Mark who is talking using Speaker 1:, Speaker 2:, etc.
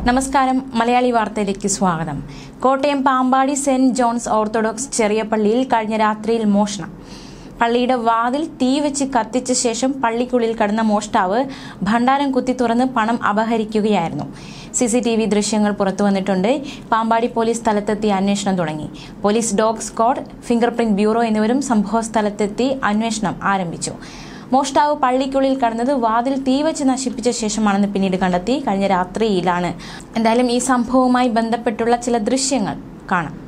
Speaker 1: നമസ്കാരം മലയാളി വാർത്തയിലേക്ക് സ്വാഗതം. കോട്ടയം പാമ്പാടി സെന്റ് ജോൺസ് ഓർത്തഡോക്സ് ചെറിയ പള്ളിയിൽ കഴിഞ്ഞ രാത്രിയിൽ മോഷണം. പള്ളിയുടെ വാതിൽ തീ വെച്ച് കത്തിച്ച ശേഷം പള്ളിക്കുള്ളിൽ കടന്ന മോഷ്ടാവ് ഭണ്ഡാരം കുത്തി തുറന്ന് പണം അപഹരിക്കുകയായിരുന്നു. CCTV ദൃശ്യങ്ങൾ പുറത്തുവന്നിട്ടുണ്ട്. പാമ്പാടി പോലീസ് സ്ഥലത്തെത്തി അന്വേഷണം തുടങ്ങി. Police dog squad, fingerprint bureau എന്നിവരും സംഭവ സ്ഥലത്തെത്തി അന്വേഷണം ആരംഭിച്ചു. മോഷ്ടാവ് പള്ളിക്കുള്ളിൽ കടന്നത് വാതിൽ തീവച്ച് നശിപ്പിച്ച ശേഷമാണെന്ന് പിന്നീട് കണ്ടെത്തി. കഴിഞ്ഞ രാത്രിയിലാണ്. എന്തായാലും ഈ സംഭവവുമായി ബന്ധപ്പെട്ടുള്ള ചില ദൃശ്യങ്ങൾ കാണാം.